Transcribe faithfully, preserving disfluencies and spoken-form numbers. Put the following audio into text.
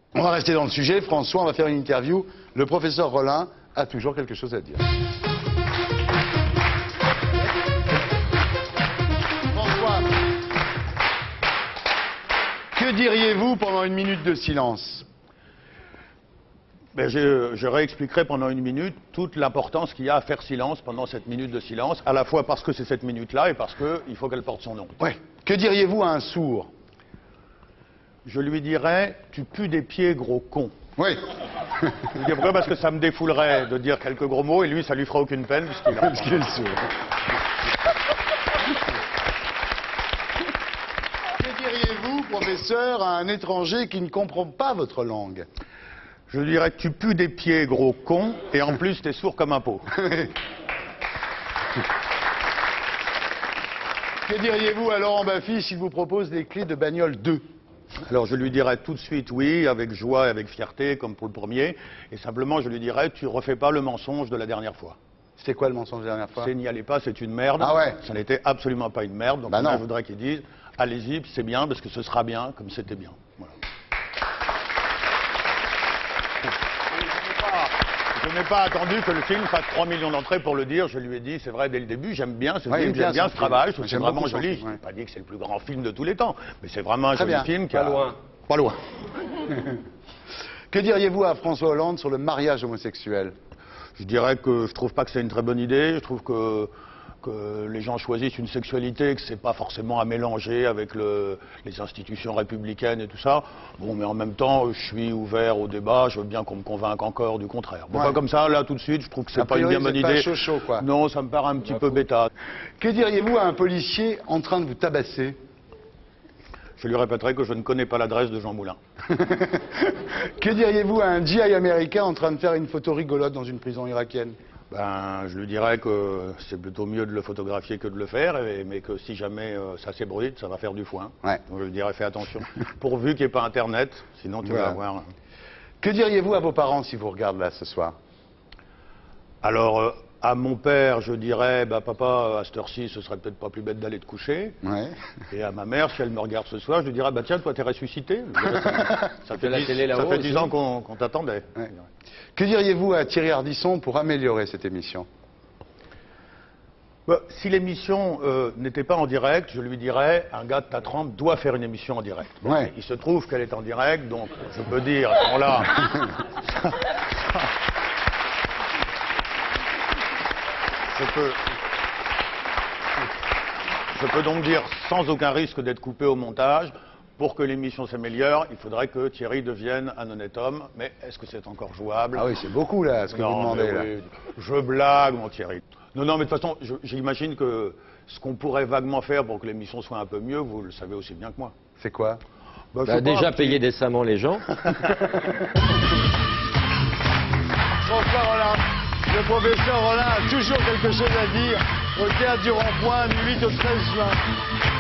On va rester dans le sujet. François, on va faire une interview. Le professeur Rollin a toujours quelque chose à dire. François, que diriez-vous pendant une minute de silence? Ben je, je réexpliquerai pendant une minute toute l'importance qu'il y a à faire silence pendant cette minute de silence, à la fois parce que c'est cette minute-là et parce qu'il faut qu'elle porte son nom. Ouais. Que diriez-vous à un sourd? Je lui dirais, tu pues des pieds, gros con. Oui. Je lui dis pourquoi? Parce que ça me défoulerait de dire quelques gros mots et lui, ça lui fera aucune peine puisqu'il a... Parce qu'il est sourd. Que diriez-vous, professeur, à un étranger qui ne comprend pas votre langue? Je lui dirais, tu pues des pieds, gros con, et en plus, t'es sourd comme un pot. Que diriez-vous à Laurent Baffy s'il vous propose des clés de bagnole deux? Alors je lui dirais tout de suite oui, avec joie et avec fierté, comme pour le premier, et simplement je lui dirais, tu refais pas le mensonge de la dernière fois. C'était quoi le mensonge de la dernière fois? C'est n'y allez pas, c'est une merde. Ah ouais? Ça n'était absolument pas une merde, donc bah là, non. je voudrais qu'il dise, allez-y, c'est bien, parce que ce sera bien, comme c'était bien. Voilà. Je n'ai pas attendu que le film fasse trois millions d'entrées pour le dire. Je lui ai dit, c'est vrai, dès le début, j'aime bien ce ouais, film, j'aime bien ce travail, c'est vraiment joli. Ouais. Je n'ai pas dit que c'est le plus grand film de tous les temps, mais c'est vraiment un Très joli bien. film qui Pas a... loin. Pas loin. Que diriez-vous à François Hollande sur le mariage homosexuel? Je dirais que je trouve pas que c'est une très bonne idée. Je trouve que, que les gens choisissent une sexualité, que c'est pas forcément à mélanger avec le, les institutions républicaines et tout ça. Bon, mais en même temps, je suis ouvert au débat. Je veux bien qu'on me convainque encore du contraire. Bon, ouais. pas comme ça, là, tout de suite, je trouve que c'est A pas priori, une bien bonne c'est pas idée. chaud, chaud, quoi. Non, ça me paraît un petit Bah, peu faut... bêta. Que diriez-vous à un policier en train de vous tabasser? Je lui répéterai que je ne connais pas l'adresse de Jean Moulin. Que diriez-vous à un G I américain en train de faire une photo rigolote dans une prison irakienne? Ben, je lui dirais que c'est plutôt mieux de le photographier que de le faire, et, mais que si jamais euh, ça s'ébruite, ça va faire du foin. Ouais. Donc je lui dirais, fais attention. Pourvu qu'il n'y ait pas Internet, sinon tu Voilà. vas voir. Que diriez-vous à vos parents si vous regardent là ce soir? Alors, euh, à mon père, je dirais, bah papa, à cette heure-ci, ce serait peut-être pas plus bête d'aller te coucher. Ouais. Et à ma mère, si elle me regarde ce soir, je lui dirais, bah tiens, toi, t'es ressuscité. Je dirais, ça, ça fait la dix, télé ça là-haut fait dix aussi. ans qu'on qu'on t'attendait. Ouais. Que diriez-vous à Thierry Ardisson pour améliorer cette émission? Bah, si l'émission euh, n'était pas en direct, je lui dirais, un gars de ta trempe doit faire une émission en direct. Ouais. Il se trouve qu'elle est en direct, donc je peux dire, bon là... je peux... Je peux donc dire, sans aucun risque d'être coupé au montage, pour que l'émission s'améliore, il faudrait que Thierry devienne un honnête homme. Mais est-ce que c'est encore jouable? Ah oui, c'est beaucoup là, ce que Non, vous demandez mais là. oui, je blague, mon Thierry. Non, non, mais de toute façon, je- j'imagine que ce qu'on pourrait vaguement faire pour que l'émission soit un peu mieux, vous le savez aussi bien que moi. C'est quoi? Bah, je Bah, sais pas, déjà un petit- payer décemment les gens. François Rollin, le professeur Rollin a toujours quelque chose à dire au théâtre du Rond-Point du huit au treize juin.